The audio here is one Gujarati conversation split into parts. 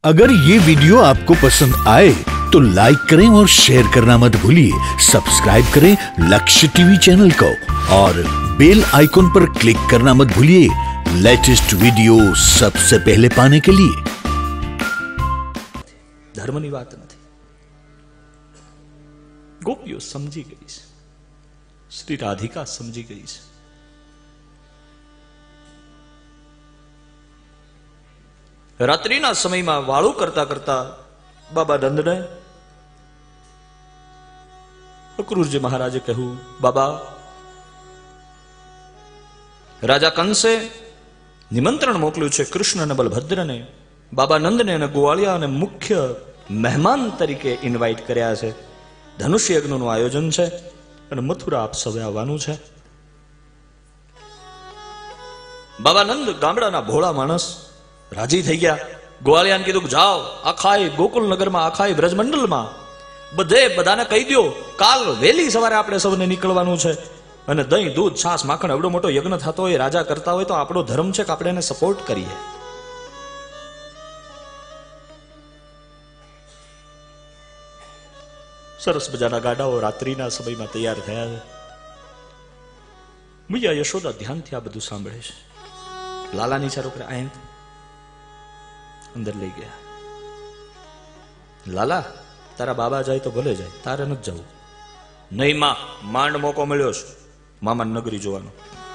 अगर ये वीडियो आपको पसंद आए तो लाइक करें और शेयर करना मत भूलिए। सब्सक्राइब करें लक्ष्य टीवी चैनल को और बेल आइकॉन पर क्लिक करना मत भूलिए लेटेस्ट वीडियो सबसे पहले पाने के लिए। धर्मनी बात नहीं, गोपियों समझी गई છે, श्री राधिका समझी गई છે। રાત્રિના સમયમાં વાળું કરતા કરતા બાબા નંદને અક્રૂરજી મહારાજે કહ્યું, બાબા રાજા કંસે નિમંત્રણ મોકલ્યું છે કૃષ્ણ અને બલભદ્રને, બાબા નંદને અને ગોવાળિયા અને મુખ્ય મહેમાન તરીકે ઇન્વાઇટ કર્યા છે। ધનુષ્ય યજ્ઞનું આયોજન છે અને મથુરા આપ સૌએ આવવાનું છે। બાબા નંદ ગામડાના ભોળા માણસ રાજી થઈ ગયા। ગોવાળિયાને કીધું, જાઓ આખાય ગોકુલ નગરમાં, આખાય બ્રજમંડલમાં બધાને કહી દો, કાલ વહેલી સવારે આપણે સૌને નીકળવાનું છે અને દહીં દૂધ છાસ માખણ એવડો મોટો યજ્ઞ થતો હોય, રાજા કરતા હોય તો આપણો ધર્મ છે કે આપણે એને સપોર્ટ કરીએ। સરસ મજાના ગાડાઓ રાત્રિના સમયમાં તૈયાર થયા છે। મૈયા યશોદા ધ્યાનથી આ બધું સાંભળે છે। લાલાની છોકરા આય અંદર લઈ ગયા। લાલા તારા બાબા જાય તો ભલે જાય, તારે નથી જવું। નહીં માં, માંડ મોકો મળ્યો છે મામા નગરી જોવાનો।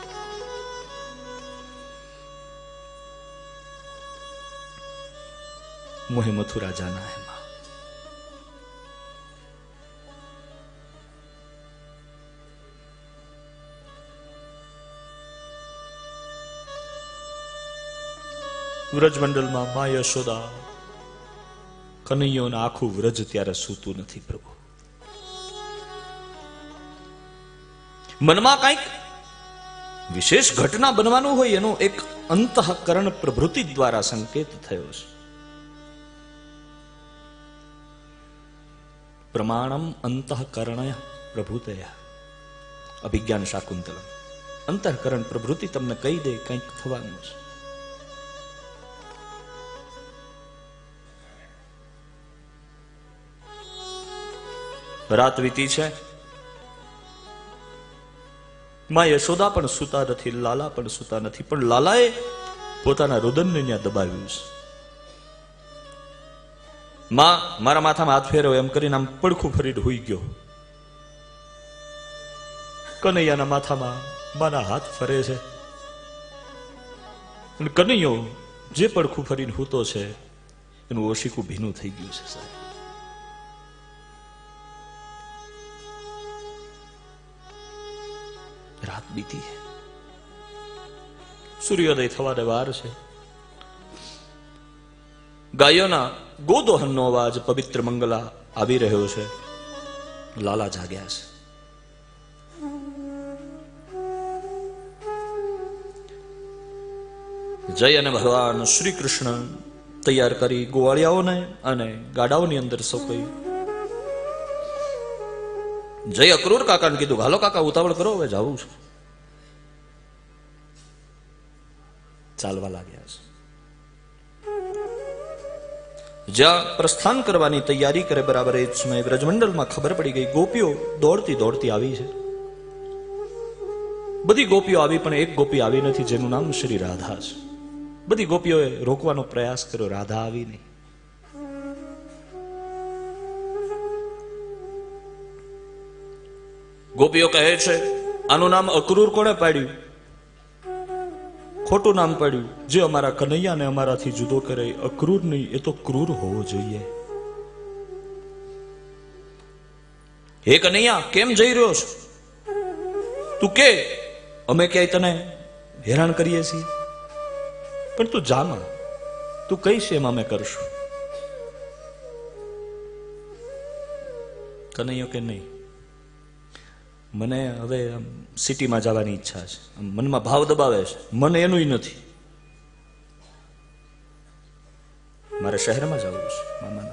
मुझे मथुरा जाना है मां। વ્રજમંડલમાં મા યશોદા કનૈયોને આખું વ્રજ ત્યારે સૂતું નથી પ્રભુ। મનમાં કંઈક વિશેષ ઘટના બનવાનું હોય એનો એક અંતઃકરણ પ્રવૃત્તિ દ્વારા સંકેત થયો છે। પ્રમાણમ અંતઃકરણય પ્રભુતયા અભિજ્ઞાન શાકુંતલમ। અંતઃકરણ પ્રવૃત્તિ તમને કહી દે કંઈક થવાનું છે। રાત વીતી છે, માં યશોદા પણ સૂતા નથી, લાલા પણ સૂતા નથી, પણ લાલાએ પોતાના રુદનને ત્યાં દબાવ્યું છે। માં મારા માથામાં હાથ ફેરવો એમ કરીને આમ પડખું ફરીને હોઈ ગયો। કનૈયાના માથામાં માના હાથ ફરે છે અને કનૈયો જે પડખું ફરીને હૂતો છે એનું ઓશિકું ભીનું થઈ ગયું છે સાહેબ। रात बीती है, सूर्योदय थवाने वार है। गायोना गोदोहननो अवाज पवित्र मंगला आवी रह्यो छे। लाला जाग्या छे। जय अने भगवान श्री कृष्ण तैयार करी गोवाळियाओने अने गाडाओनी अंदर सौ कोई जय अक्रूर काका ने कीधुं, हालो काका उतावळ करो, हवे जावुं छे। चालवा लाग्या छे। ज्यां प्रस्थान करवानी तैयारी करे बराबर ए समय ब्रजमंडलमां खबर पड़ी गई, गोपीओ दौड़ती दौड़ती आवी छे। बधी गोपीओ आवी पण एक गोपी आवी नथी जेनुं नाम श्री राधा छे। बधी गोपीओए रोकवानो प्रयास कर्यो, राधा आवी नहीं। गोपीओ कहे छे, आनु नाम अक्रूर कोणे पाड्યું? खोटું નામ પાડ્યું। જે અમારા કનૈયાને અમારાથી જુદો કરે અક્રૂર નહીં, એ તો ક્રૂર હોવો જોઈએ। હે કનૈયા, કેમ જઈ રહ્યો છે? તું કે અમે ક્યાંય તને હેરાન કરીએ છીએ? પણ તું જામાં, તું કહીશ એમ અમે કરશું। કનૈયો કે નહીં, મને હવે સિટીમાં જવાની ઈચ્છા છે। મનમાં ભાવ દબાવે છે, મને એનું નથી, મારે શહેરમાં જવું છે મામાના।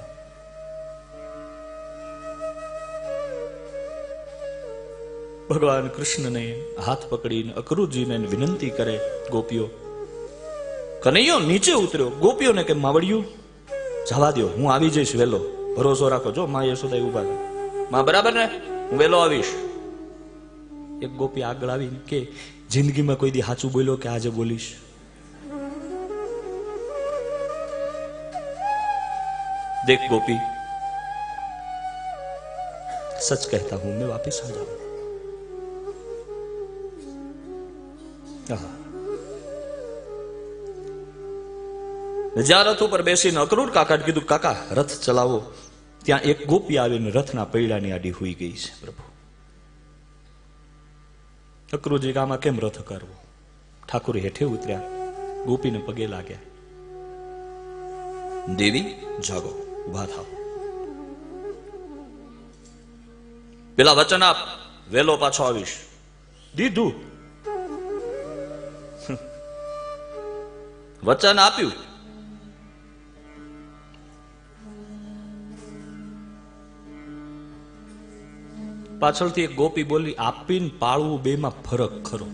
ભગવાન કૃષ્ણને હાથ પકડીને અક્રૂરજીને વિનંતી કરે ગોપીઓ। કનૈયો નીચે ઉતર્યો, ગોપીઓને કે માવડિયું જવા દો, હું આવી જઈશ વેલો, ભરોસો રાખો. જો માં યશોદા ઉભા છે, માં બરાબર ને, હું વેલો આવીશ. એક ગોપી આગળ આવી કે જિંદગીમાં કોઈ દી સાચું બોલ્યો કે આજે બોલીશ? देख गोपी, सच कहता हूं, मैं वापस आ जाऊं. જ્યાં રથ ઉપર બેસીને અક્રૂર કાકા કીધું, કાકા રથ ચલાવો. ત્યાં એક ગોપી આવીને રથના પૈડાની આડી હુઈ ગઈ છે. પ્રભુ, અક્રૂરજી આમાં કેમ રથ કરવો? ઠાકુર હેઠે ઉતર્યા, ગોપીને પગે લાગ્યા. દેવી જાગો, ઉભા થાવ. પેલા વચન આપ, વેલો પાછો આવીશ. દીધું, વચન આપ્યું. પાછળથી એક ગોપી બોલી, આપીને પાળવું બે માં ફરક ખરો.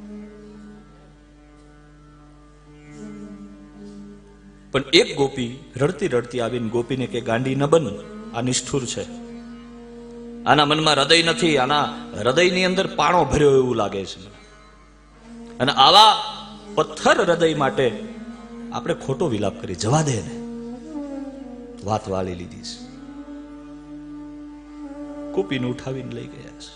પણ એક ગોપી રડતી રડતી આવીને ગોપીને કે ગાંડી ન બન, આ નિષ્ઠુર છે, આના મનમાં હૃદય નથી, આના હૃદયની અંદર પાણો ભર્યો એવું લાગે છે. અને આવા પથ્થર હૃદય માટે આપણે ખોટો વિલાપ કરી, જવા દે ને. વાત વાળી લીધી છે. ગોપીને ઉઠાવીને લઈ ગયા છે.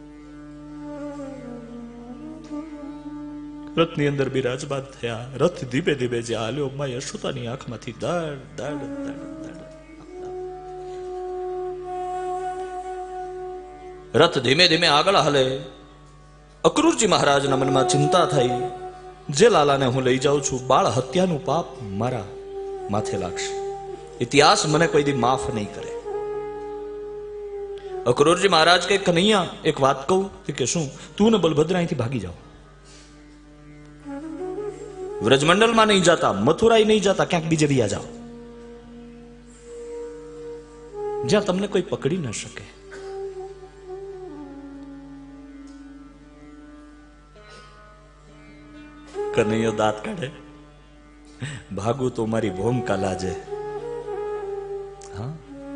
રથની અંદર બિરાજમાન થયા. રથ ધીમે ધીમે જે હાલ્યો, માં યશોદાની આંખમાંથી દડ દડ દડ દડ. રથ ધીમે ધીમે આગળ હાલે. અક્રૂરજી મહારાજના મનમાં ચિંતા થઈ, જે લાલાને હું લઈ જાઉં છું, બાળ હત્યાનું પાપ મારા માથે લાગશે. ઇતિહાસ મને કોઈ દી માફ નહીં કરે. અક્રૂરજી મહારાજ કે કનૈયા, એક વાત કહું? કે શું? તું ને બલભદ્ર અહીંથી ભાગી જાઓ. વ્રજમંડલમાં નહીં જાતા, મથુરાઈ નહીં જાતા, ક્યાંક બીજે વિયા જાઓ, જ્યાં તમને કોઈ પકડી ન શકે. કનૈયો દાંત કાઢે, ભાગું તો મારી ભૂમિકા લાજે. હા,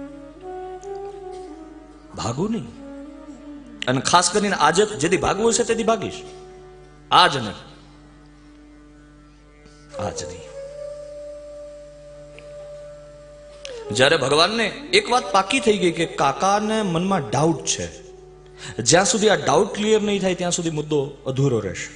ભાગું નહીં. અને ખાસ કરીને આજે જેથી ભાગવું હશે તેથી ભાગીશ, આજ નહીં, આજ નહીં. જ્યારે ભગવાનને એક વાત પાકી થઈ ગઈ કે કાકાને મનમાં ડાઉટ છે, જ્યાં સુધી આ ડાઉટ ક્લિયર નહીં થાય ત્યાં સુધી મુદ્દો અધૂરો રહેશે.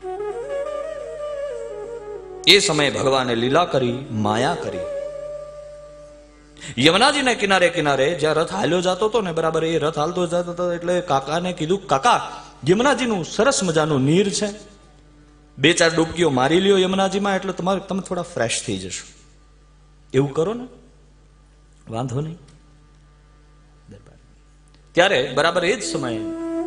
એ સમયે ભગવાને લીલા કરી, માયા કરી. યમુનાજીના કિનારે કિનારે જ્યાં રથ હાલ્યો જતો હતો ને, બરાબર એ રથ હાલતો જતો હતો એટલે કાકાને કીધું, કાકા યમુનાજીનું સરસ મજાનું નીર છે, 2-4 ડૂબકીઓ મારી લ્યો યમુનાજીમાં, એટલે તમે થોડા ફ્રેશ થઈ જશો. એવું કરો ને, વાંધો નહીં. ત્યારે બરાબર એ જ સમયે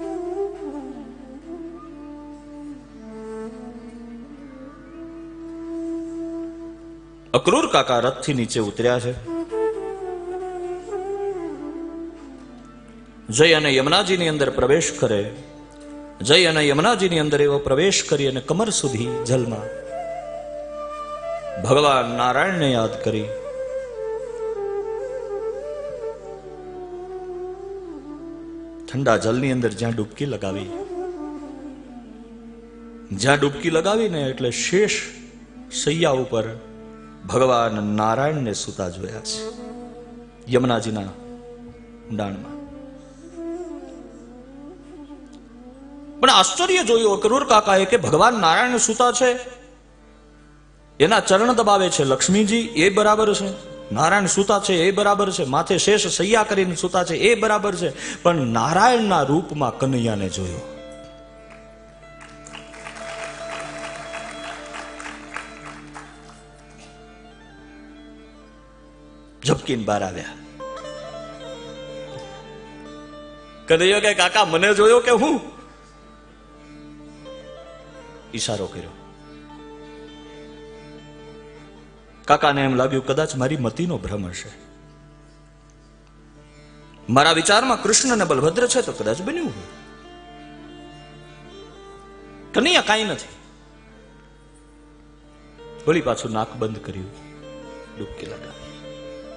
અક્રૂર કાકા રથથી નીચે ઉતર્યા છે. જય અને યમુનાજીની અંદર પ્રવેશ કરે. જય અને યમુનાજીની અંદર એવો પ્રવેશ કરી અને કમર સુધી જલમાં ભગવાન નારાયણને યાદ કરી. ઠંડા જલની અંદર જ્યાં ડૂબકી લગાવીને એટલે શેષ સૈયા ઉપર ભગવાન નારાયણને સુતા જોયા છે યમુનાજીના ઊંડાણમાં. પણ આશ્ચર્ય જોયું અક્રૂર કાકાએ કે ભગવાન નારાયણ સુતા છે, એના ચરણ દબાવે છે લક્ષ્મીજી, એ બરાબર છે. નારાયણ સુતા છે એ બરાબર છે, માથે શેષ સૈયા કરીને સુતા છે એ બરાબર છે, પણ નારાયણના રૂપમાં કનૈયાને જોયો. ઝપકીને બહાર આવ્યા. કનૈયો કે કાકા મને જોયો કે હું? ઈશારો કર્યો. કાકાને એમ લાગ્યું કદાચ મારી મતિનો ભ્રમ હશે, મારા વિચારમાં કૃષ્ણ અને બલભદ્ર છે તો કદાચ બન્યું હોય. કનૈયા કાંઈ નથી. વળી પાછું નાક બંધ કર્યું, ડૂબકી લગાવી.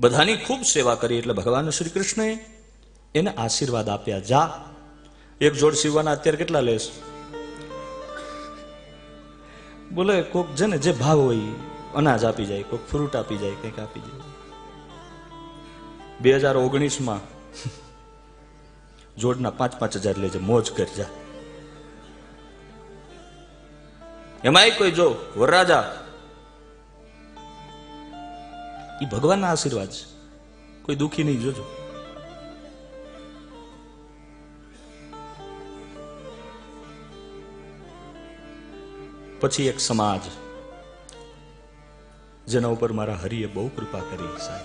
બધાની ખૂબ સેવા કરી એટલે ભગવાન શ્રી કૃષ્ણએ એને આશીર્વાદ આપ્યા, જા એક જોડ સીવવાના અત્યારે કેટલા લેશ? બોલે કોક છે ને જે ભાવ હોય અનાજ આપી જાય, કોક ફ્રૂટ આપી જાય, કંઈક આપી જાય. 2019માં જોડના 5,000 લેજે, મોજ કરજા. એમાંય કોઈ જો વરરાજા, એ ભગવાનના આશીર્વાદ છે, કોઈ દુખી નહીં જોજો. પછી એક સમાજ જેના ઉપર મારા હરિએ બહુ કૃપા કરી સાહેબ.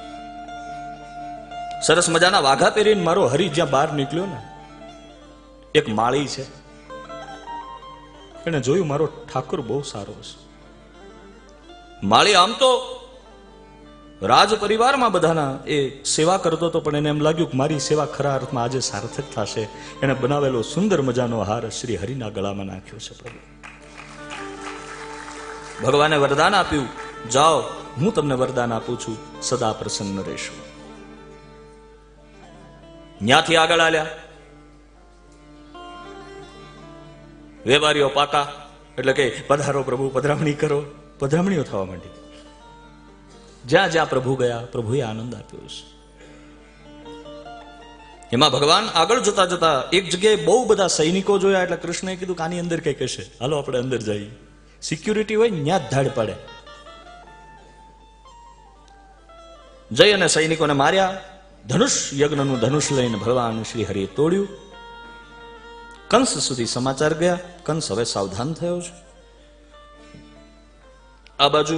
સરસ મજાના વાઘા પહેરીને મારો હરિ જ્યાં બહાર નીકળ્યો ને, એક માળી છે, એને જોયું મારો ઠાકોર બહુ સારો છે. માળી આમ તો રાજ પરિવારમાં બધાના એ સેવા કરતો હતો, પણ એને એમ લાગ્યું કે મારી સેવા ખરા અર્થમાં આજે સાર્થક થશે. એને બનાવેલો સુંદર મજાનો હાર શ્રી હરિના ગળામાં નાખ્યો છે. પ્રભુ ભગવાને વરદાન આપ્યું, જાઓ હું તમને વરદાન આપું છું, સદા પ્રસન્ન રહેશો. ન્યાથી આગળ આલ્યા. વેપારીઓ પાકા એટલે કે પધારો પ્રભુ, પધરામણી કરો. પધરામણીઓ થવા માંડી. જ્યાં જ્યાં પ્રભુ ગયા, પ્રભુએ આનંદ આપ્યો છે. એમાં ભગવાન આગળ જતા જતા એક જગ્યાએ બહુ બધા સૈનિકો જોયા, એટલે કૃષ્ણએ કીધું કે આની અંદર કઈ કહેશે, હાલો આપણે અંદર જઈએ. સિક્યુરિટી હોય ત્યાં જ ધાડ પડે. જઈ અને સૈનિકોને માર્યા. ધનુષ યજ્ઞનું ધનુષ લઈને ભગવાન શ્રી હરિએ તોડ્યું. કંસ સુધી સમાચાર ગયા. કંસ હવે સાવધાન થયો છે. આ બાજુ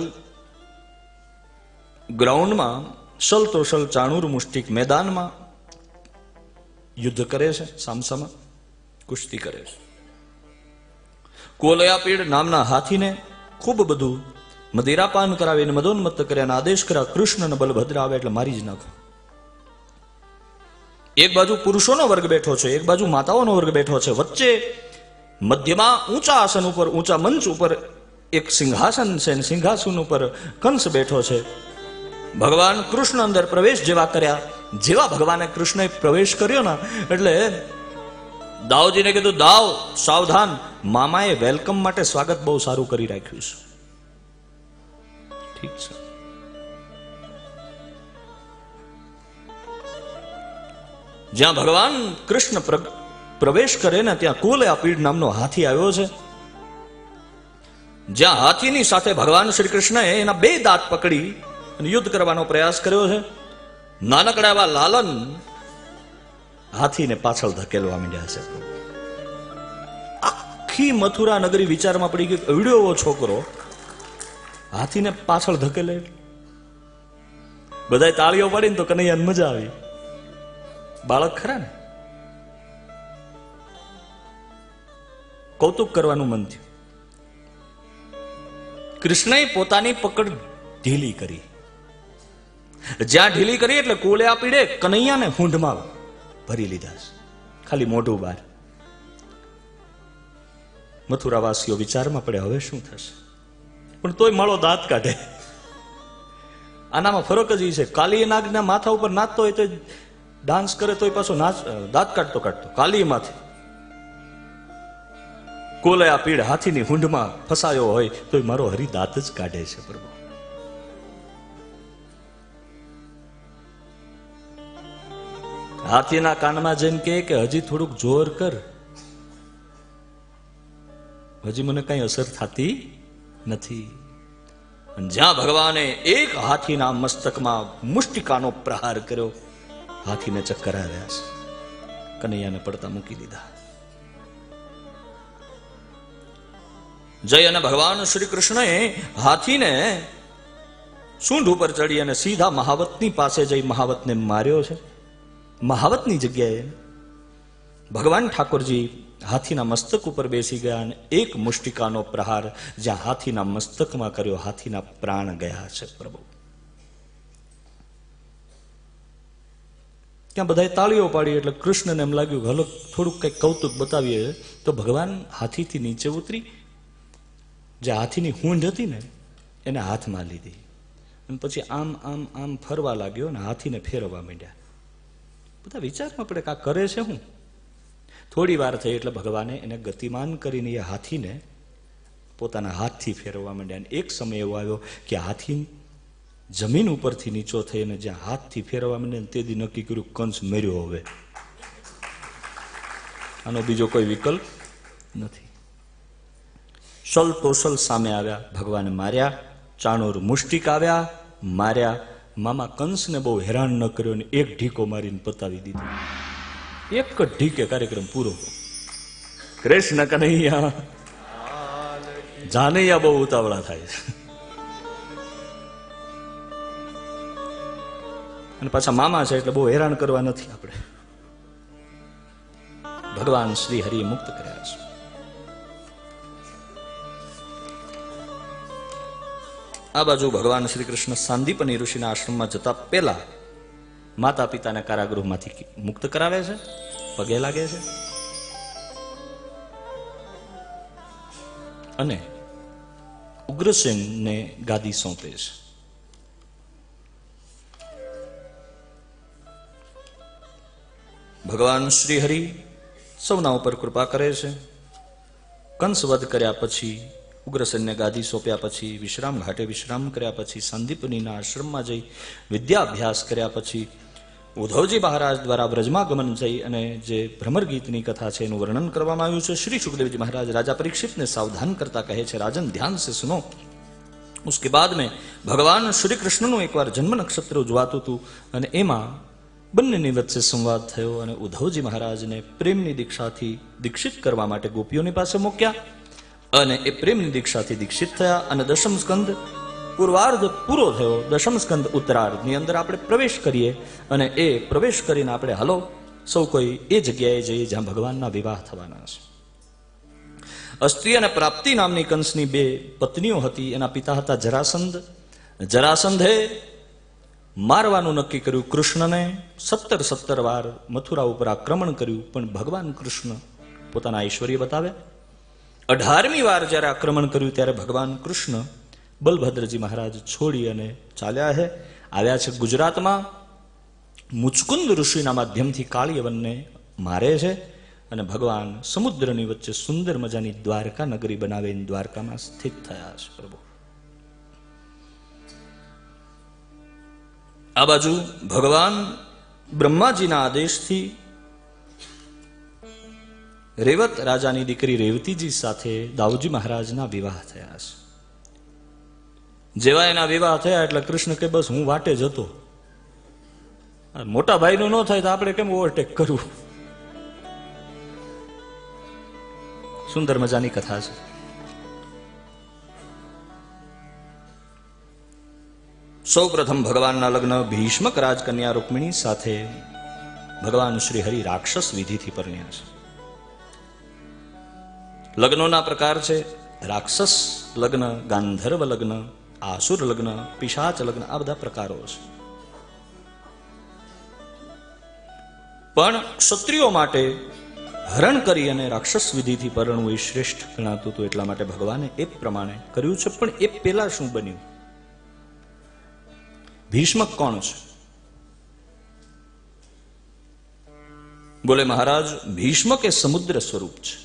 ગ્રાઉન્ડમાં સલતોસલ ચાણૂર મુષ્ટિક મેદાનમાં યુદ્ધ કરે છે, સામસામા કુસ્તી કરે છે. કોલયાપીડ નામના હાથીને ખૂબ બધું મદિરાપાન કરાવીને મદોન્મત્ત કર્યા, આદેશ કર્યા કૃષ્ણને બલભદ્ર આવે એટલે મારી જ નાખો. એક બાજુ પુરુષોનો વર્ગ બેઠો છે, એક બાજુ માતાઓનો વર્ગ બેઠો છે. વચ્ચે મધ્યમાં ઊંચા આસન ઉપર, ઊંચા મંચ ઉપર એક સિંહાસન છે, સિંહાસન ઉપર કંસ બેઠો છે. ભગવાન કૃષ્ણ અંદર પ્રવેશ જેવા કર્યા, જેવા ભગવાને કૃષ્ણએ પ્રવેશ કર્યો ને એટલે દાવજીને કીધું, દાવ સાવધાન, મામાએ વેલકમ માટે સ્વાગત બહુ સારું કરી રાખ્યું છે. ઠીક છે. જ્યાં ભગવાન કૃષ્ણ પ્રવેશ કરે ને ત્યાં કુલયાપીડ નામનો હાથી આવ્યો છે. જ્યાં હાથીની સાથે ભગવાન શ્રી કૃષ્ણએ એના 2 દાંત પકડી અને યુદ્ધ કરવાનો પ્રયાસ કર્યો છે. નાનકડા એવા લાલન હાથીને પાછળ ધકેલવા માંડ્યા છે. આખી મથુરા નગરી વિચારમાં પડી ગઈ, એવડો એવો છોકરો હાથીને પાછળ ધકેલે. બધાય તાળીઓ પાડીને તો કનૈયાને મજા આવી. બાળક ખરા ને, કૌતુક કરવાનું મન થયું. કૃષ્ણએ પોતાની પકડ ઢીલી કરી. જ્યાં ઢીલી કરી એટલે કોલયાપીડે કનૈયાને હૂંઢમાં ભરી લીધા છે, ખાલી મોઢું બહાર. મથુરાવાસીઓ વિચારમાં પડે હવે શું થશે, પણ તોય માળો દાંત કાઢે. આનામાં ફરક જ એ છે, કાલી નાગના માથા ઉપર નાચતો હોય તો ડાન્સ કરે તોય પાછો દાંત કાઢતો કાલી માંથી. કોલયાપીડ હાથીની હૂંઢમાં ફસાયો હોય તોય મારો હરિ દાંત જ કાઢે છે. પ્રભુ હાથીના કાનમાં જઈને કે હજી થોડુંક જોર કર, હજી મને કઈ અસર થતી નથી. જ્યાં ભગવાને એક હાથીના મસ્તકમાં મુષ્ટિકાનો પ્રહાર કર્યો, હાથીને ચક્કર આવ્યા છે, કનૈયાને પડતા મૂકી દીધા. જય અને ભગવાન શ્રી કૃષ્ણએ હાથીને સૂંઢ ઉપર ચડી અને સીધા મહાવતની પાસે જઈ મહાવતને માર્યો છે. મહાવતની જગ્યાએ ભગવાન ઠાકોરજી હાથીના મસ્તક ઉપર બેસી ગયા અને એક મુષ્ટિકાનો પ્રહાર જ્યાં હાથીના મસ્તકમાં કર્યો, હાથીના પ્રાણ ગયા છે. પ્રભુ ત્યાં બધાએ તાળીઓ પાડી એટલે કૃષ્ણને એમ લાગ્યું હલો થોડુંક કંઈક કૌતુક બતાવીએ. તો ભગવાન હાથીથી નીચે ઉતરી, જે હાથીની હૂંઢ હતી ને એને હાથમાં લીધી અને પછી આમ આમ આમ ફરવા લાગ્યો અને હાથીને ફેરવવા માંડ્યા. બધા વિચારમાં પડે કે આ કરે છે હું. થોડી વાર થઈ એટલે ભગવાને એને ગતિમાન કરીને એ હાથીને પોતાના હાથથી ફેરવવા માંડ્યા. અને એક સમય એવો આવ્યો કે હાથી જમીન ઉપરથી નીચો થઈને જ્યાં હાથથી ફેરવવા માંડ્યા તેથી નક્કી કર્યું કંસ મર્યો હવે, આનો બીજો કોઈ વિકલ્પ નથી. સલ તોસલ સામે આવ્યા, ભગવાને માર્યા. ચાણૂર મુષ્ટિક આવ્યા, માર્યા. મામા કંસને બહુ હેરાન ન કર્યો ને એક ઢીકો મારીને પતાવી દીધો. એક જ ઢીકે કાર્યક્રમ પૂરો. કૃષ્ણ કનૈયા જાનૈયા બહુ ઉતાવળા થાય છે. અને પાછા મામા છે એટલે બહુ હેરાન કરવા નથી આપણે. ભગવાન શ્રી હરિએ મુક્ત કર્યા છે. આ બાજુ ભગવાન શ્રી કૃષ્ણ સાંદીપની ઋષિના આશ્રમમાં જતા પહેલા માતા પિતાને કારાગૃહમાંથી મુક્ત કરાવે છે, પગે લાગે છે અને ઉગ્રસેનને ગાદી સોંપે છે. ભગવાન શ્રી હરિ સૌના ઉપર કૃપા કરે છે. કંસ વધ કર્યા પછી, ઉગ્રસેનને ગાદી સોંપ્યા પછી, વિશ્રામ ઘાટે વિશ્રામ કર્યા પછી, સંદીપનીના આશ્રમમાં જઈ વિદ્યાભ્યાસ કર્યા પછી, ઉદ્ધવજી મહારાજ દ્વારા બ્રજમાં ગમન થઈ અને જે ભ્રમર ગીતની કથા છે એનું વર્ણન કરવામાં આવ્યું છે. શ્રી સુખદેવજી મહારાજ રાજા પરીક્ષિતને સાવધાન કરતા કહે છે, રાજન ધ્યાન સે સુનો. उसके बाद में ભગવાન શ્રી કૃષ્ણનું એકવાર જન્મ નક્ષત્ર ઉજવાતું હતું અને એમાં બંનેની વચ્ચે સંવાદ થયો અને ઉદ્ધવજી મહારાજને પ્રેમની દીક્ષાથી દીક્ષિત કરવા માટે ગોપીઓની પાસે મૂક્યા અને એ પ્રેમની દીક્ષાથી દીક્ષિત થયા. અને દશમ સ્કંદ પૂર્વાર્ધ પૂરો થયો. દશમ સ્કંદ ઉત્તરાર્ધની અંદર આપણે પ્રવેશ કરીએ અને એ પ્રવેશ કરીને આપણે હાલો સૌ કોઈ એ જગ્યાએ જઈએ જ્યાં ભગવાનના વિવાહ થવાના છે. અસ્ત્રી અને પ્રાપ્તિ નામની કંસની બે પત્નીઓ હતી. એના પિતા હતા જરાસંધ. જરાસંધે મારવાનું નક્કી કર્યું કૃષ્ણને. 17 વાર મથુરા ઉપર આક્રમણ કર્યું, પણ ભગવાન કૃષ્ણ પોતાના ઐશ્વર્ય બતાવે. 18મી વાર જ્યારે આક્રમણ કર્યું ત્યારે ભગવાન કૃષ્ણ બલભદ્રજી મહારાજ છોડી અને ચાલ્યા છે. આવ્યા છે ગુજરાતમાં. મુચકુંદ ઋષિના માધ્યમથી કાળિયવનને મારે છે અને ભગવાન સમુદ્રની વચ્ચે સુંદર મજાની દ્વારકા નગરી બનાવીને દ્વારકામાં સ્થિત થયા છે. પ્રભુ આ બાજુ ભગવાન બ્રહ્માજીના આદેશથી રેવત રાજાની દીકરી રેવતીજી સાથે દાઉજી મહારાજના વિવાહ થયા છે. જેવા એના વિવાહ થયા એટલે કૃષ્ણ કે બસ હું વાટે જતો. મોટા ભાઈનું ન થાય તો આપણે કેમ ઓવરટેક કરવું. સુંદર મજાની કથા છે. સૌ પ્રથમ ભગવાનના લગ્ન ભીષ્મક રાજકન્યા રૂકમિણી સાથે ભગવાન શ્રી હરિ રાક્ષસ વિધિથી પરણ્યા છે. લગ્નોના પ્રકાર છે રાક્ષસ લગ્ન, ગાંધર્વ લગ્ન, આસુર લગ્ન, પિશાચ લગ્ન, આ બધા પ્રકારો છે. પણ ક્ષત્રિયો માટે હરણ કરી અને રાક્ષસ વિધિથી પરણવું એ શ્રેષ્ઠ ગણાતું હતું, એટલા માટે ભગવાને એ પ્રમાણે કર્યું છે. પણ એ પેલા શું બન્યું? ભીષ્મક કોણ છે? બોલે મહારાજ, ભીષ્મક એ સમુદ્ર સ્વરૂપ છે.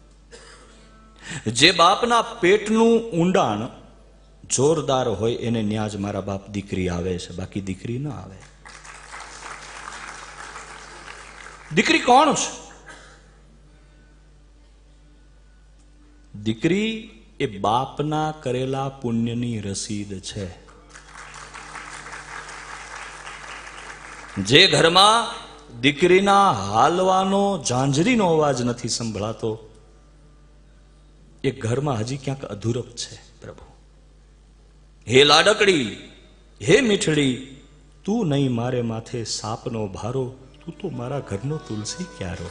જે બાપના પેટનું ઊંડાણ જોરદાર હોય એને ન્યાજ મારા બાપ દીકરી આવે છે, બાકી દીકરી ન આવે. દીકરી કોણ છે? દીકરી એ બાપના કરેલા પુણ્યની રસીદ છે. જે ઘરમાં દીકરીના હાલવાનો ઝાંઝરીનો અવાજ નથી સંભળાતો એ ઘરમાં હજી ક્યાંક અધૂરપ છે. પ્રભુ હે લાડકડી, હે મીઠડી, તું નહીં મારે માથે સાપનો ભારો, તું તો મારા ઘરનો તુલસી ક્યારો.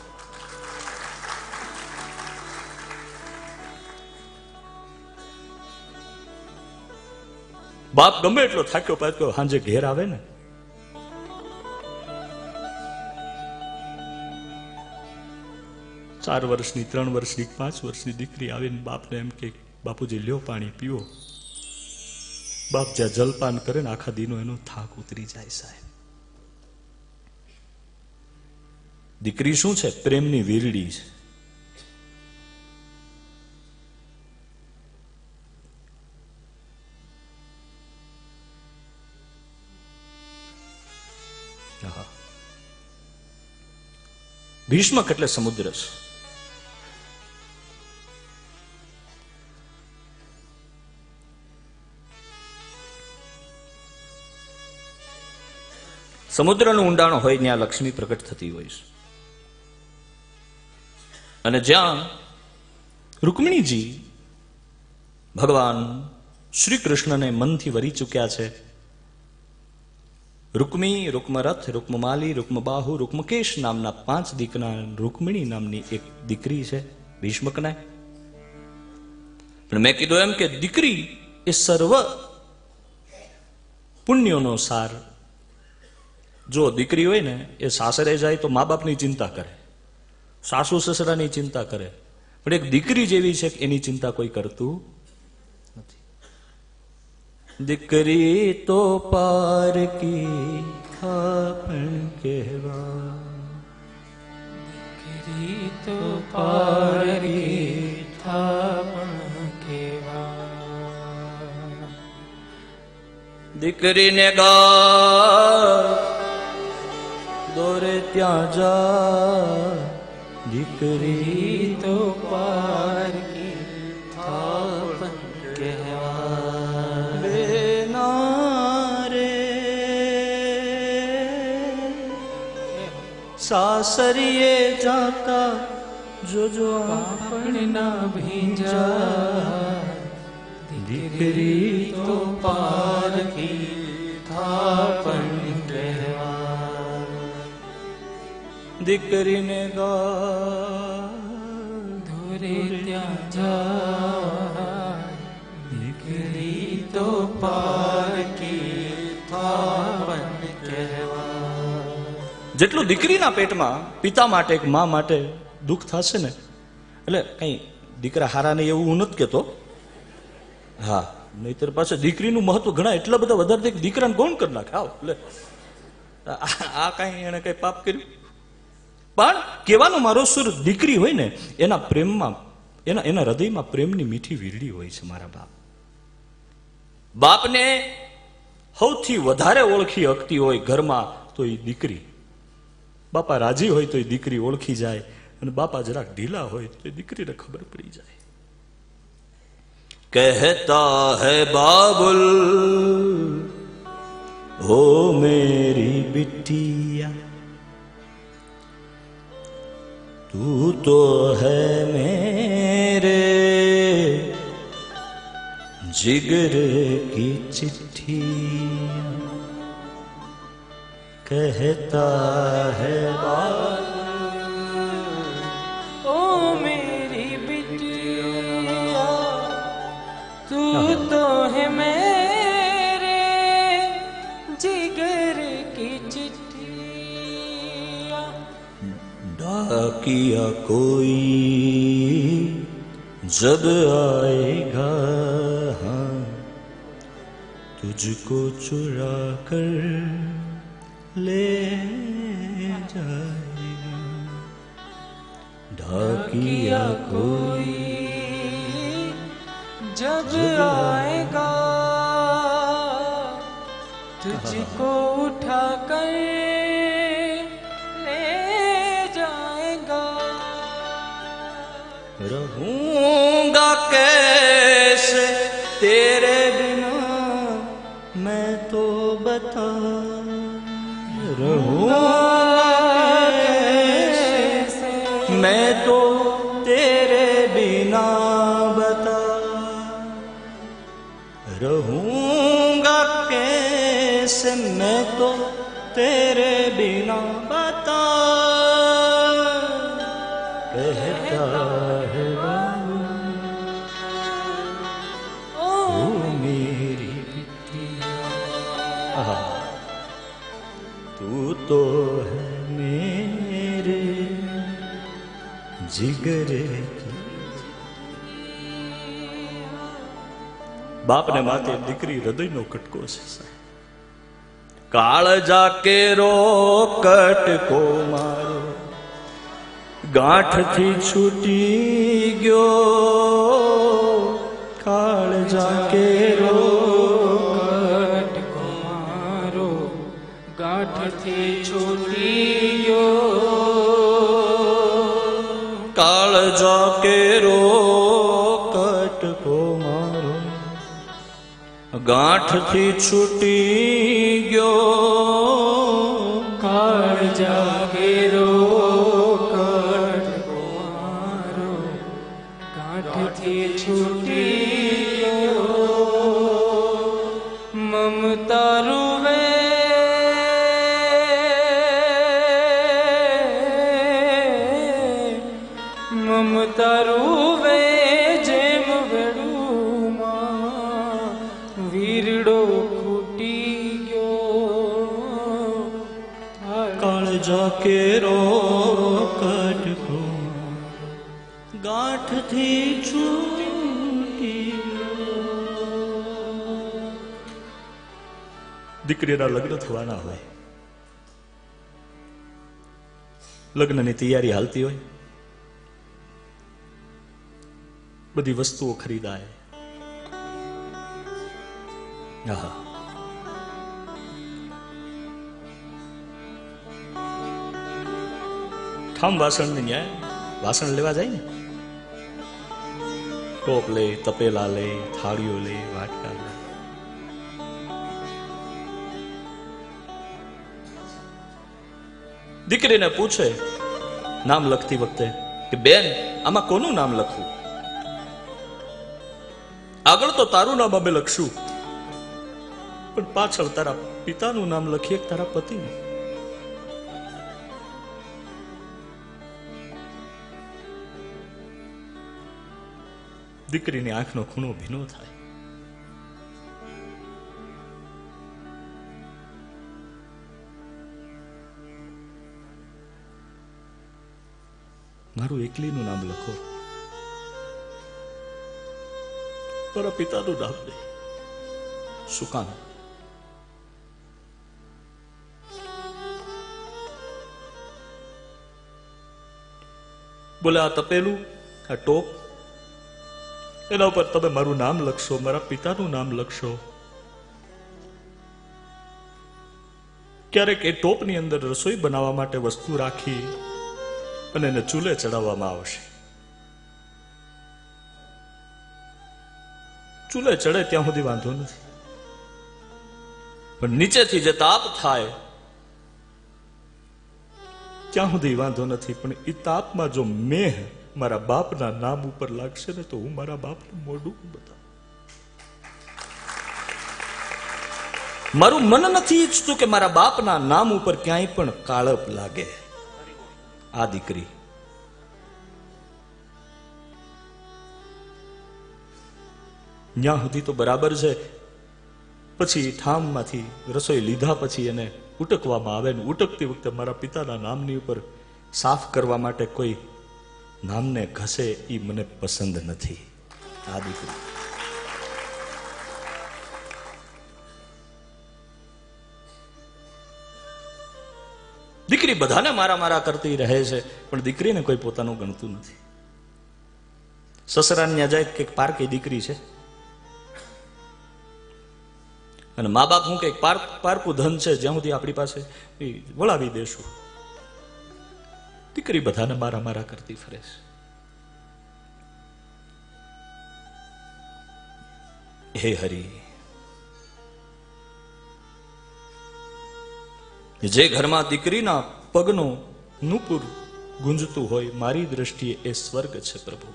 બાપ ગમે એટલો થાક્યો પાક્યો સાંજે ઘેર આવે ને, 4 વર્ષની, 3 વર્ષની, 5 વર્ષની દીકરી આવીને બાપને એમ કે બાપુજી લ્યો પાણી પીવો. બાપ જ્યાં જલપાન કરે ને આખા દીનો એનો થાક ઉતરી જાય સાહેબ. દીકરી શું છે? પ્રેમની વીરડી છે. ભીષ્મક એટલે સમુદ્ર છે. સમુદ્રનું ઊંડાણ હોય ત્યાં લક્ષ્મી પ્રકટ થતી હોય છે. અને જ્યાં રૂકમિણીજી ભગવાન શ્રી કૃષ્ણને મનથી વરી ચૂક્યા છે. રૂકમી, રૂકમરથ, રૂકમમાલી, રૂકમબાહુ, રૂકમકેશ નામના 5 દીકરા રૂકમિણી નામની એક દીકરી છે ભીષ્મકને. પણ મેં કીધું એમ કે દીકરી એ સર્વ પુણ્યોનો સાર. જો દીકરી હોય ને એ સાસરે જાય તો મા બાપની ચિંતા કરે, સાસુ સસરાની ચિંતા કરે, પણ એક દીકરી જેવી છે કે એની ચિંતા કોઈ કરતું નથી. દીકરી તો પાર કી થાપણ કહેવા, દીકરી તો પાર કી થાપણ કહેવા. દીકરીને ગા દોરે ત્યાં જા, દીકરી તો પાર કી થાપણ કહેવા. બેના રે સાસરીએ જાતા જોજો પાપણ ના ભીંજા, દીકરી તો પાર કી થાપણ કહેવા. દીકરીને ગા દોરે ત્યાં જા, દીકરી તો પાર કી થાપણ કહેવા. જેટલું દીકરીના પેટમાં પિતા માટે એક મા માટે દુઃખ થશે ને, એટલે કઈ દીકરા હારા નહીં એવું હું નથી કહેતો. હા, નહીતર પાસે દીકરીનું મહત્વ ઘણા એટલા બધા વધારે દીકરાને કોણ કરી નાખે. આવ એટલે આ કઈ એને કઈ પાપ કર્યું. પણ કહેવાનો મારો સુર, દીકરી હોય ને એના પ્રેમમાં, એના હૃદયમાં પ્રેમની મીઠી વીરડી હોય છે. મારા બાપ, બાપને સૌથી વધારે ઓળખી હકતી હોય ઘરમાં તો એ દીકરી. બાપા રાજી હોય તો એ દીકરી ઓળખી જાય, અને બાપા જરાક ઢીલા હોય તો એ દીકરીને ખબર પડી જાય. કહેતા હૈ બાબુલ હો મેરી बिटिया, तू तो है मेरे जिगर की चिट्ठी. कहता है ओ मेरी बिटिया, तू तो है मेरे जिगर की चिट्ठी. डाकिया कोई जब आएगा हाँ तुझको चुरा कर ले जाएगा. डाकिया कोई जब आएगा तुझको उठा कर ले जाएगा. रहूंगा कैसे तेरे बिना मैं तो बता. मैं तो तेरे बिना बता. रहूंगा कैसे मैं तो तेरे बिना बता. कहता है ओ मेरी बिटिया, तू तो है मेरे जिगर की. બાપને માથે દીકરી હૃદયનો કટકો છે. કાળજા કેરો કટકો મારો ગાંઠથી છૂટી ગયો. કાળજા કેરો કટકો મારો ગાંઠથી છૂટી ગયો. કાળજા કેરો કટકો મારો ગાંઠથી છૂટી ગયો. કાળજા કેરો કટકો મારો ગાંઠથી છૂટી ગયો. મમતા રૂવે મમતા રૂવે જેમ વેડુમાં વીરડો ફૂટી ગયો. કાળજા કેરો કટકો ગાંઠથી છૂટી ગયો. દીકરીના લગ્ન થવાના હોય, લગ્નની તૈયારી હાલતી હોય, બધી વસ્તુઓ ખરીદાય. ઠામ વાસણ ને ન્યાય વાસણ લેવા જાય ને, ટોપ લે, તપેલા લે, થાળીઓ લે, વાટકા લે. દીકરીને પૂછે નામ લખતી વખતે કે બેન આમાં કોનું નામ લખવું? આગળ તો તારું નામ અમે લખશું, પણ પાછળ તારા પિતાનું નામ લખીએ, તારા પતિનું. દીકરીની આંખનો ખૂણો ભીનો થાય. મારું એકલીનું નામ લખો, મારા પિતાનું નામ નહીં. શું કામ? બોલે આ તપેલું, આ ટોપ, એના ઉપર તમે મારું નામ લખશો, મારા પિતાનું નામ લખશો. ક્યારેક એ ટોપની અંદર રસોઈ બનાવવા માટે વસ્તુ રાખી અને એને ચૂલે ચડાવવામાં આવશે. ચૂલે ચડે ત્યાં સુધી વાંધો નથી, પણ નીચેથી જે તાપ થાય ત્યાં સુધી વાંધો નથી. પણ એ તાપમાં જો મેહ મારા બાપના નામ ઉપર લાગશે ને તો હું મારા બાપનું મોઢું બતાવું. મારું મન નથી ઈચ્છતું કે મારા બાપના નામ ઉપર ક્યાંય પણ કાળપ લાગે. આ દીકરી ન્યા સુધી તો બરાબર છે. પછી ઠામમાંથી રસોઈ લીધા પછી એને ઉટકવામાં આવે ને ઉટકતી વખતે મારા પિતાના નામની ઉપર સાફ કરવા માટે કોઈ નામને ઘસે, એ મને પસંદ નથી. આ દીકરી દીકરી બધાને મારા મારા કરતી રહે છે, પણ દીકરીને કોઈ પોતાનું ગણતું નથી. સસરાને ત્યાં જાય કે પારકી દીકરી છે, અને મા બાપ હું કે પારકું ધન છે, જ્યાં સુધી આપણી પાસે વળાવી દેશું. દીકરી બધાને મારા મારા કરતી ફરે છે. હે હરી, જે ઘરમાં દીકરીના પગનો નુપુર ગુંજતું હોય, મારી દ્રષ્ટિએ એ સ્વર્ગ છે પ્રભુ.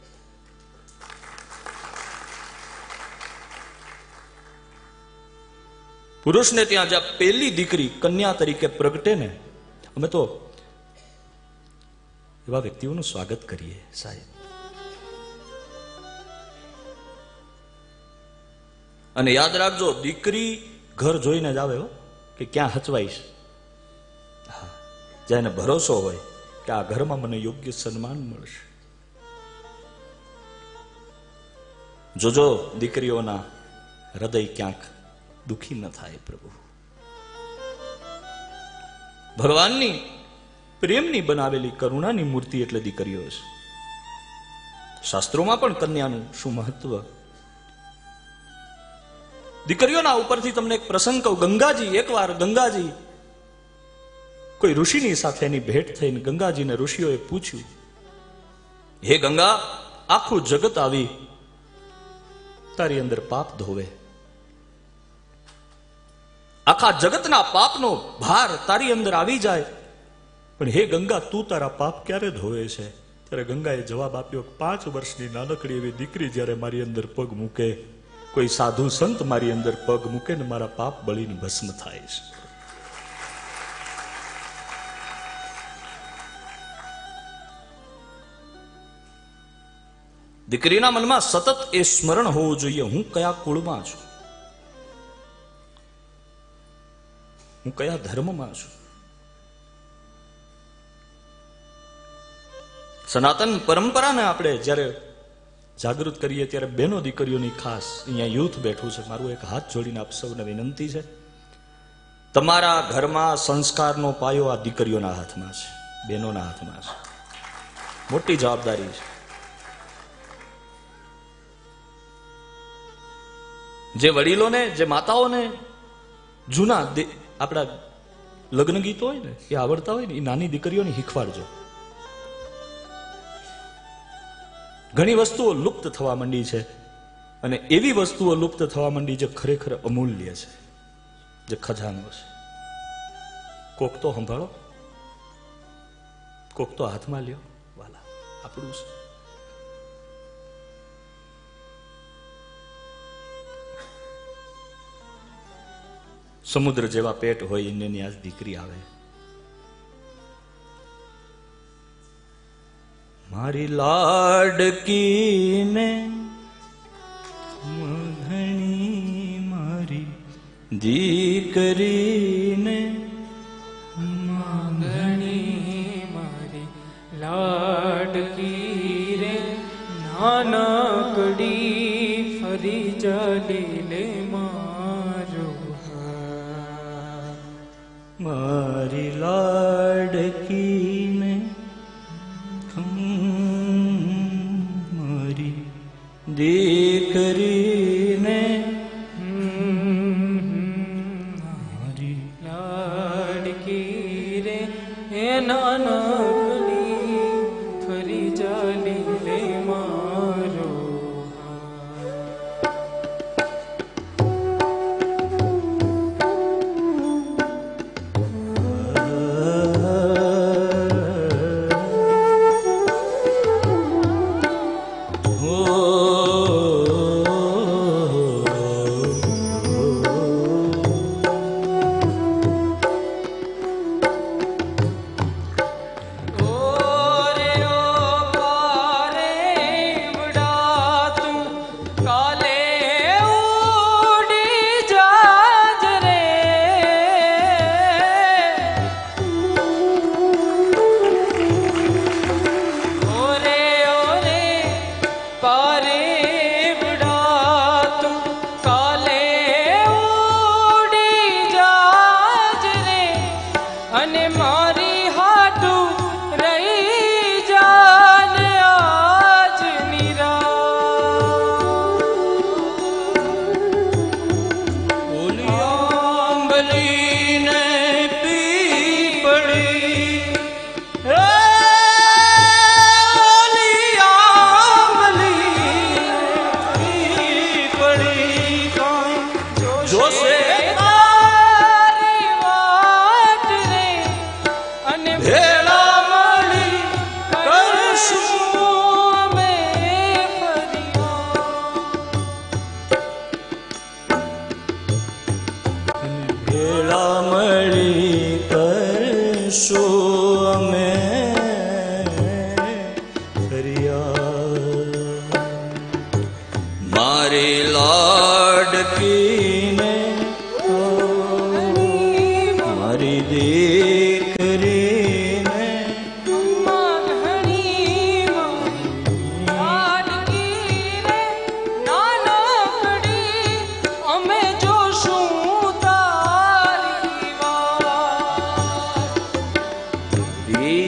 પુરુષને ત્યાં જ્યાં પેલી દીકરી કન્યા તરીકે પ્રગટે ને, અમે તો એવા વ્યક્તિઓનું સ્વાગત કરીએ સાહેબ. અને યાદ રાખજો, દીકરી ઘર જોઈને જ આવે હો કે ક્યાં હચવાઈશ. જ્યાં એને ભરોસો હોય કે આ ઘરમાં મને યોગ્ય સન્માન મળશે. જોજો દીકરીઓના હૃદય ક્યાંક દુખી ન થાય પ્રભુ. ભગવાનની પ્રેમની બનાવેલી કરુણાની મૂર્તિ એટલે દીકરીઓ છે. શાસ્ત્રોમાં પણ કન્યાનું શું મહત્વ. દીકરીઓના ઉપરથી તમને એક પ્રસંગ કહું. ગંગાજી, એકવાર ગંગાજી કોઈ ઋષિની સાથે એની ભેટ થઈને ગંગાજીને ઋષિઓએ પૂછ્યું, હે ગંગા, આખું જગત આવી તારી અંદર પાપ ધોવે, આખા જગતના પાપનો ભાર તારી અંદર આવી જાય, પણ હે ગંગા, તું તારા પાપ ક્યારે ધોવે છે? ત્યારે ગંગાએ જવાબ આપ્યો, 5 વર્ષની નાનકડી એવી દીકરી જ્યારે મારી અંદર પગ મૂકે, કોઈ સાધુ સંત મારી અંદર પગ મૂકે ને મારા પાપ બળીને ભસ્મ થાય છે. દીકરીના મનમાં સતત એ સ્મરણ હોવું જોઈએ, હું કયા કુળમાં છું, હું કયા ધર્મમાં છું. સનાતન પરંપરાને આપણે જ્યારે જાગૃત કરીએ ત્યારે બહેનો દીકરીઓની ખાસ અહીંયા યુથ બેઠું છે, મારું એક હાથ જોડીને આપ સૌને વિનંતી છે, તમારા ઘરમાં સંસ્કારનો પાયો આ દીકરીઓના હાથમાં છે, બહેનોના હાથમાં છે. મોટી જવાબદારી છે. જે વડીલોને, જે માતાઓને જૂના આપણા લગ્ન ગીતો હોય ને એ આવડતા હોય ને એ નાની દીકરીઓને શીખવાડજો. ઘણી વસ્તુઓ લુપ્ત થવા માંડી છે અને એવી વસ્તુઓ લુપ્ત થવા માંડી જે ખરેખર અમૂલ્ય છે, જે ખજાનો છે. કોક તો સંભાળો, કોક તો હાથમાં લ્યો, વાલા આપણું છે. સમુદ્ર જેવા પેટ હોય એની આજ દીકરી આવે. મારી લાડકીને મધણી, મારી દીકરીને મધણી, મારી લાડકી રે, નાનકડી ફરી ચાલી લે મારો. મારી લાડકીને મારી દીકરીને, મારી લાડકી રે, એ નાનકડી ફરી ચાલી લે મારો.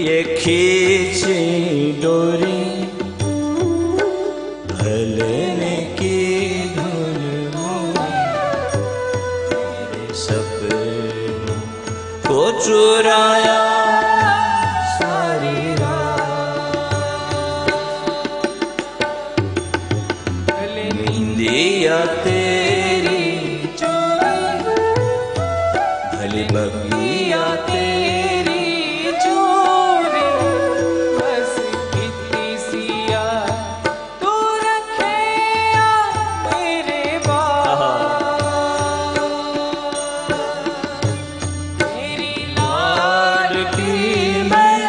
ये खींची डोरी भलने की धुन मेरे सपनों को चुराया सारी रात नींदिया तेरी चोरी भली बगिया तेरी चोरी बस कितनी सिया तू रखे मेरे बाप तेरी लाडकी मैं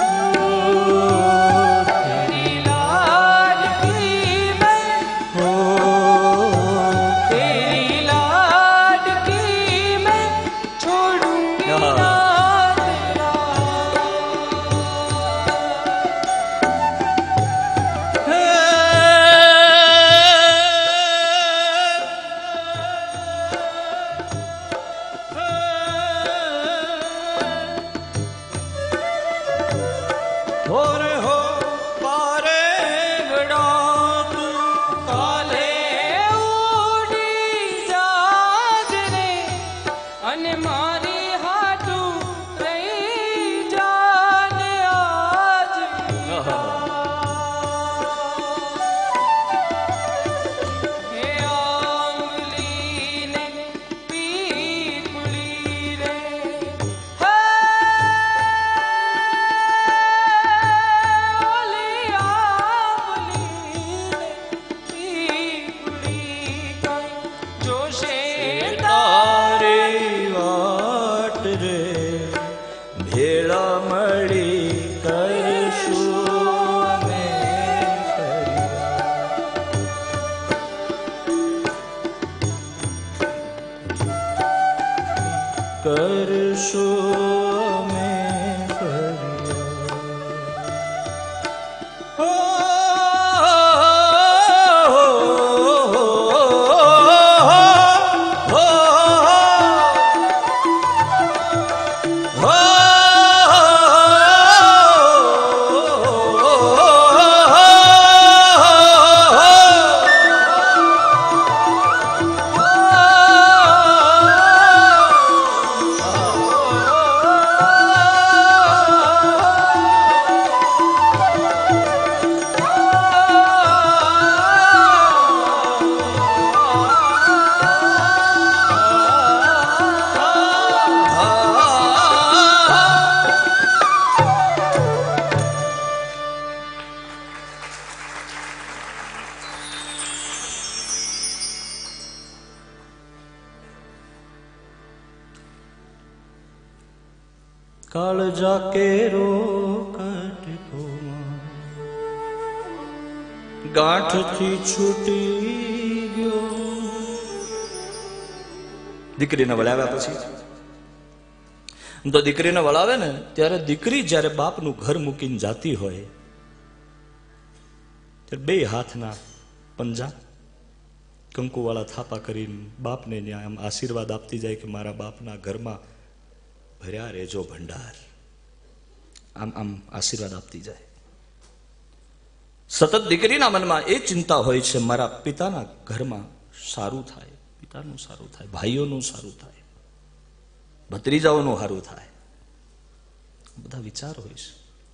तेरी लाडकी मैं तेरी लाडकी मैं छोड़ूंगी ना तेरा और हो पारे गड़ा तू काले उड़ी जाजरे अने मारी हाटू रही जाने आज हे आंगली ने पीपड़ी रे भेड़ा मड़ी करशु में करशु में काल जाके रो कटको गांठ थी छूटी गयो દીકરીને વળાવ્યા પછી તો દીકરીને વળાવે ને ત્યારે દીકરી જ્યારે બાપનું ઘર મૂકીને જાતી હોય ત્યારે બે હાથના પંજા કંકુવાળા થાપા કરીને બાપને ત્યાં આમ આશીર્વાદ આપતી જાય કે મારા બાપના ઘરમાં ભર્યા રેજો ભંડાર આમ આમ આશીર્વાદ આપતી જાય સતત દીકરીના મનમાં એ ચિંતા હોય છે મારા પિતાના ઘરમાં સારું થાય પિતાનું સારું થાય ભાઈઓનું સારું થાય ભત્રીજાઓનું સારું થાય બધા વિચાર હોય છે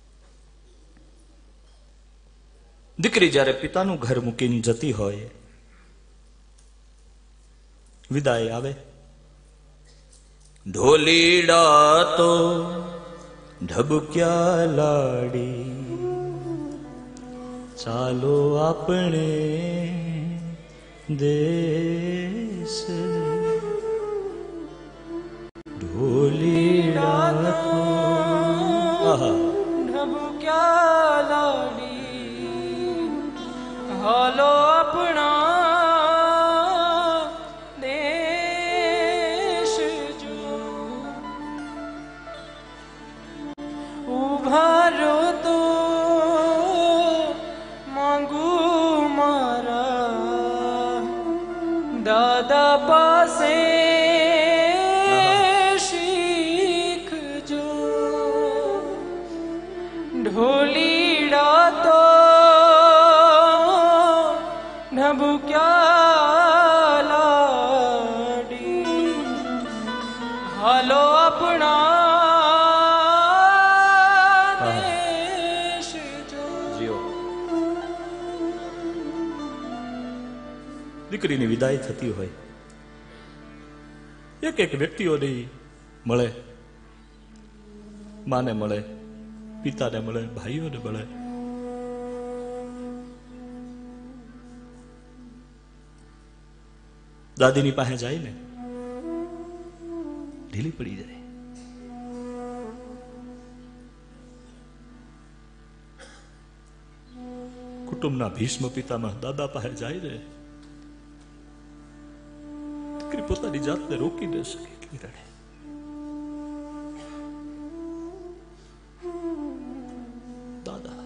દીકરી જ્યારે પિતાનું ઘર મૂકીને જતી હોય વિદાય આવે ઢોલીડા તો ઢબક્યા લાડી ચાલો આપણે દેશ ઢોલીડા તો ઢબક્યા લાડી હાલો આપણા ઉભારો તો માંગુ મારા દાદા પાસે શીખજો ढोलीड़ा तो नभु क्या लाडी हालो अपना देश जो જીઓ દીકરીની વિદાય થતી હોય એક એક વ્યક્તિઓની મળે, માને મળે, પિતાને મળે, ભાઈઓને મળે. દાદીની પાસે જાય ને ઢીલી પડી જાય. કુટુંબના ભીષ્મ પિતામાં દાદા પાસે જાય ને દીકરી પોતાની જાતને રોકી ન શકે એટલી રડે. દાદા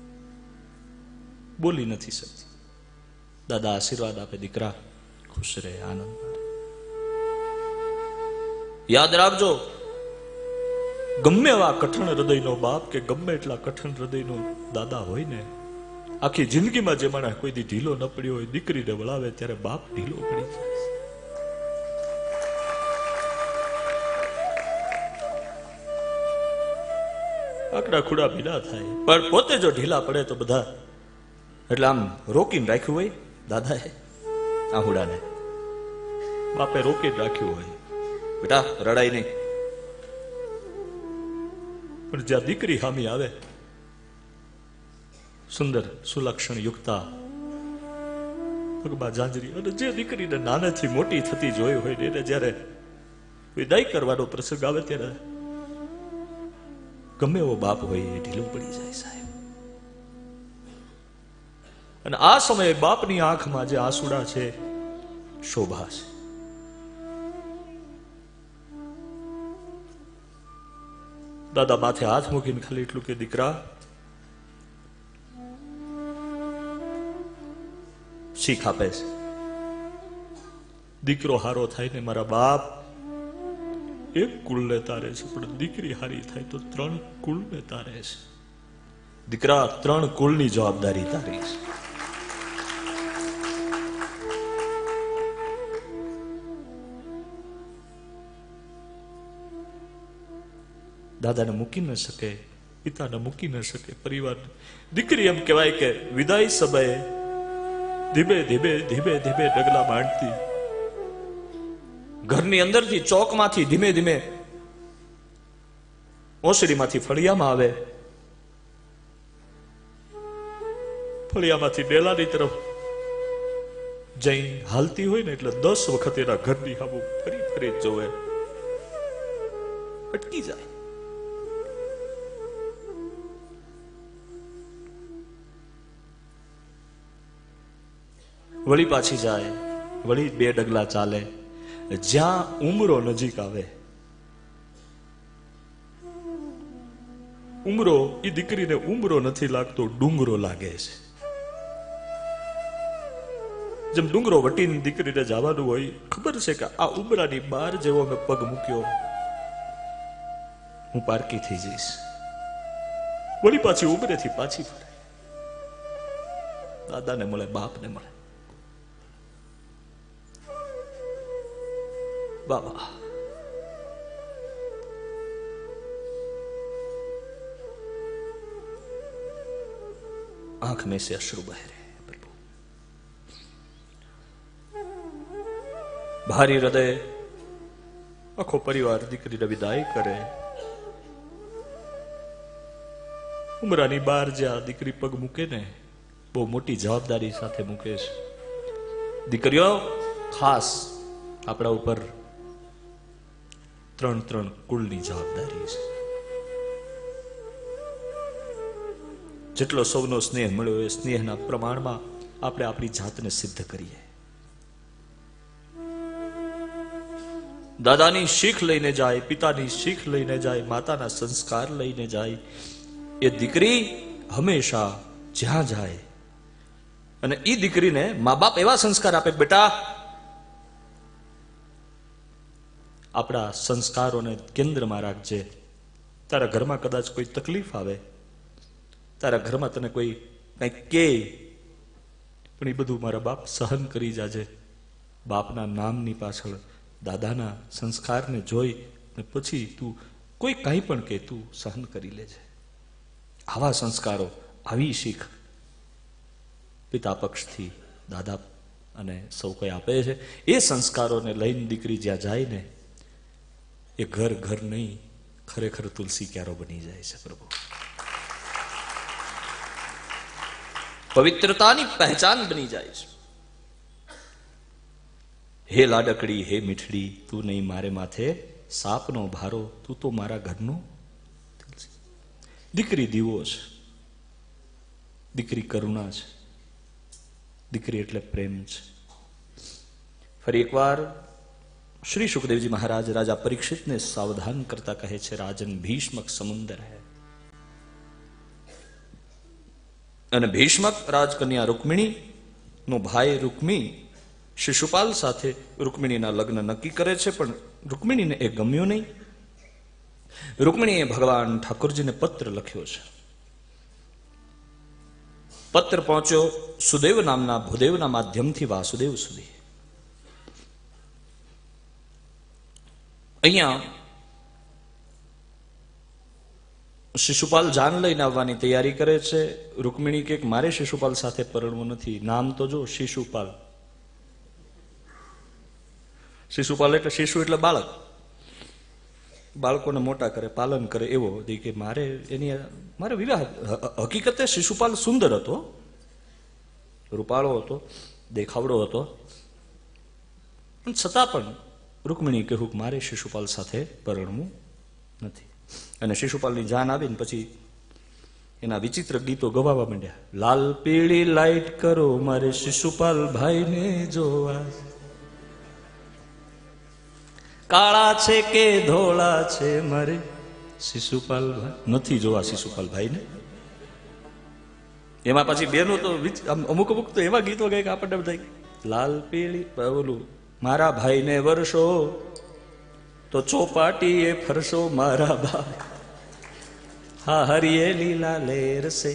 બોલી નથી શકતી. દાદા આશીર્વાદ આપે, દીકરા ખુશ રહે, આનંદ માણે. યાદ રાખજો, ગમે એવા કઠણ હૃદયનો બાપ કે ગમે એટલા કઠણ હૃદયનો દાદા હોય ને, આખી જિંદગીમાં જે માણસ કોઈ દી ઢીલો ન પડ્યો હોય, દીકરીને વળાવે ત્યારે બાપ ઢીલો પડી જાય. આકડા ખુડા ભીડા થાય, પણ પોતે જો ઢીલા પડે તો બધા, એટલે આમ રોકીને રાખ્યું હોય દાદાએ આહુડાને, બાપે રોકીને રાખ્યું હોય, બેટા રડાય નહીં. પણ જ્યાં દીકરી હામી આવે, સુંદર સુલક્ષણ યુક્તા, પગમાં ઝાંઝરી, અને જે દીકરીને નાનેથી મોટી થતી જોઈ હોય ને એને જયારે વિદાય કરવાનો પ્રસંગ આવે ત્યારે ગમે એવો બાપ હોય એ ઢીલું પડી જાય સાહેબ. અને આ સમયે બાપની આંખમાં જે આંસુડા છે શોભા છે. દાદા માથે હાથ મૂકીને ખાલી એટલું કે દીકરા શીખ આપે છે. દીકરો હારો થાય ને મારા બાપ એક કુળને તારે છે, પણ દીકરી હારી થાય તો 3 કુળને તારે છે. દીકરા 3 કુળની જવાબદારી તારી છે. દાદાને મૂકી ન શકે, પિતાને મૂકી ન શકે, પરિવાર. દીકરી એમ કહેવાય કે વિદાય સમયે ધીમે ધીમે ધીમે ધીમે ડગલા માંડતી, ઘરની અંદરથી ચોકમાંથી ધીમે ધીમે ઓસડીમાંથી ફળિયામાં આવે, ફળિયામાંથી ડેલાની તરફ જઈ હાલતી હોય ને એટલે 10 વખત એના ઘરની સામુ ફરી ફરી જોવે, અટકી જાય. વળી પાછી જાય, વળી 2 ડગલા ચાલે. જ્યાં ઉમરો નજીક આવે, ઉમરો એ દીકરીને ઉમરો નથી લાગતો, ડુંગરો લાગે છે. જેમ ડુંગરો વટીને દીકરીને જવાનું હોય, ખબર છે કે આ ઉમરાની બહાર જેવો મેં પગ મૂક્યો હું પારકી થઈ જઈશ. વળી પાછી ઉમરેથી પાછી ફરે, દાદાને મળે, બાપને મળે. बाबा आंख में से अश्रु बह रहे हैं प्रभु. भारी हृदय आखो परिवार દીકરીને વિદાય કરે. ઉમરાની બહાર જ્યાં દીકરી પગ મૂકે ને, બહુ મોટી જવાબદારી સાથે મૂકે છે. દીકરીઓ ખાસ આપણા ઉપર 3 કુળની જવાબદારી છે. જેટલો સૌનો સ્નેહ મળ્યો એ સ્નેહના પ્રમાણમાં આપણે આપણી જાતને સિદ્ધ કરીએ. દાદાની શીખ લઈને જાય, પિતાની શીખ લઈને જાય, માતાના સંસ્કાર લઈને જાય. એ દીકરી હંમેશા જ્યાં જાય, અને એ દીકરીને મા બાપ એવા સંસ્કાર આપે, બેટા આપણા સંસ્કારોને કેન્દ્રમાં રાખજે. તારા ઘરમાં કદાચ કોઈ તકલીફ આવે તારા ઘરમાં તને કોઈ કંઈક કે, પણ એ બધું મારા બાપ સહન કરી જાજે. બાપના નામની પાછળ દાદાના સંસ્કારને જોઈ ને પછી તું કોઈ કંઈ પણ કે તું સહન કરી લેજે. આવા સંસ્કારો, આવી શીખ પિતા પક્ષથી દાદા અને સૌ કોઈ આપે છે. એ સંસ્કારોને લઈને દીકરી જ્યાં જાય ને એ ઘર ઘર નહીં, ખરેખર તુલસી ક્યારો બની જાય છે. પ્રભુ પવિત્રતાની પહેચાન બની જાય છે. હે લાડકડી, હે મીઠડી, તું નહીં મારે માથે સાપનો ભારો, તું તો મારા ઘરનો. દીકરી દીવો છે, દીકરી કરુણા છે, દીકરી એટલે પ્રેમ છે. ફરી એકવાર શ્રી સુખદેવજી મહારાજ રાજા પરીક્ષિતને સાવધાન કરતા કહે છે, રાજન ભીષ્મક સમુદર હૈ. અને ભીષ્મક રાજકન્યા રૂકમિણી નો ભાઈ રૂકમી શિશુપાલ સાથે રૂકમિણીના લગ્ન નક્કી કરે છે, પણ રૂકમિણીને એ ગમ્યું નહીં. રૂકમિણીએ ભગવાન ઠાકોરજીને પત્ર લખ્યો છે. પત્ર પહોંચ્યો સુદેવ નામના ભૂદેવના માધ્યમથી વાસુદેવ સુધી. અહીંયા શિશુપાલ જાન લઈને આવવાની તૈયારી કરે છે. રૂકમિણી કે મારે શિશુપાલ સાથે પરણવું નથી. નામ તો જો, શિશુપાલ. શિશુપાલ એટલે શિશુ એટલે બાળક, બાળકોને મોટા કરે, પાલન કરે એવો. કે મારે વિવાહ. હકીકતે શિશુપાલ સુંદર હતો, રૂપાળો હતો, દેખાવડો હતો, પણ છતાં પણ રૂકમિણી કહ્યું મારે શિશુપાલ સાથે પરણવું નથી. અને શિશુપાલની જાન આવીને પછી એના વિચિત્ર ગીતો ગવાવા માંડ્યા. લાલ પીળી લાઈટ કરો મારે શિશુપાલ ભાઈને જોવા, કાળા છે કે ધોળા છે મારે શિશુપાલ ભાઈ નથી જોવા. શિશુપાલ ભાઈને એમાં પછી બેનો તો અમુક અમુક તો એવા ગીતો ગાય કે આપણને બધા લાલ પીળી બોલું મારા ભાઈને વર્ષો તો ચોપાટી એ ફરશો મારા ભાઈ, હા હરિયે લીલા લેરસે.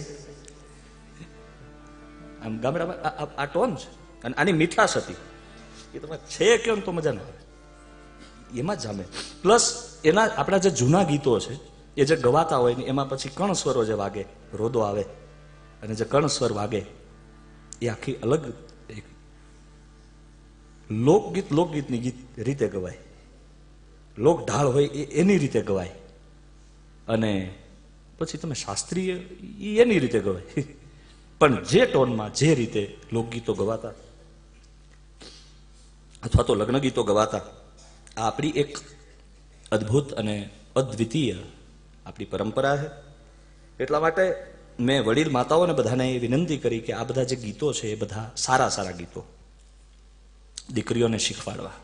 આમ ગામડામાં આ ટોન છે અને આની મીઠાશ હતી એ તમે છે કેમ તો મજા ના આવે, એમાં જામે. પ્લસ એના આપણા જે જૂના ગીતો છે એ જે ગવાતા હોય ને એમાં પછી કર્ણસ્વરો જે વાગે, રોદો આવે, અને જે કર્ણસ્વર વાગે એ આખી અલગ એક લોકગીતની રીતે ગવાય. લોક ઢાળ હોય એની રીતે ગવાય, અને પછી તમે શાસ્ત્રીય એની રીતે ગવાય. પણ જે ટોનમાં જે રીતે લોકગીતો ગવાતા અથવા તો લગ્ન ગીતો ગવાતા, આ આપણી એક અદ્ભુત અને અદ્વિતીય આપણી પરંપરા છે. એટલા માટે મેં વડીલ માતાઓને બધાને એ વિનંતી કરી કે આ બધા જે ગીતો છે એ બધા સારા સારા ગીતો દીકરીઓને શીખવાડવા.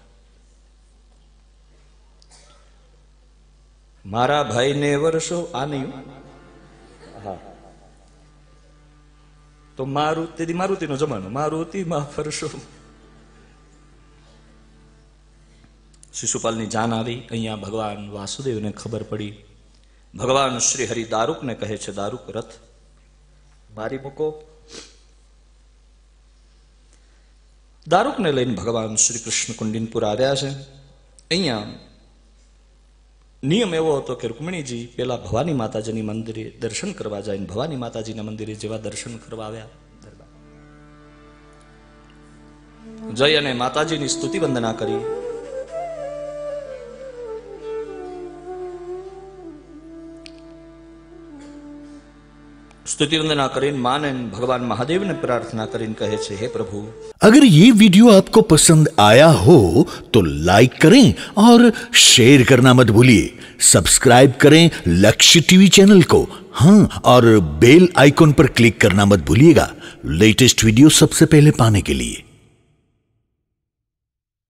મારા ભાઈને વર્ષો આ નહીં, હા તો મારુતિનો જમાનો, મારુતિમાં ફરશો. શિશુપાલની જાન આવી. અહીંયા ભગવાન વાસુદેવને ખબર પડી. ભગવાન શ્રી હરિ દારૂકને કહે છે, દારૂક રથ મારી મૂકો. દારૂકને લઈને ભગવાન શ્રી કૃષ્ણ કુંડિનપુર આવ્યા છે. અહીંયા નિયમ એવો હતો કે રૂકમિણીજી પેલા ભવાની માતાજીની મંદિરે દર્શન કરવા જાય. ભવાની માતાજીના મંદિરે જેવા દર્શન કરવા આવ્યા, જય અને માતાજીની સ્તુતિ વંદના કરી. स्तुति वंदना करीन माने भगवान महादेव ने प्रार्थना करीन कहे छे, हे प्रभु अगर ये वीडियो आपको पसंद आया हो तो लाइक करें और शेयर करना मत भूलिए. सब्सक्राइब करें लक्ष्य टीवी चैनल को, हाँ, और बेल आइकॉन पर क्लिक करना मत भूलिएगा लेटेस्ट वीडियो सबसे पहले पाने के लिए.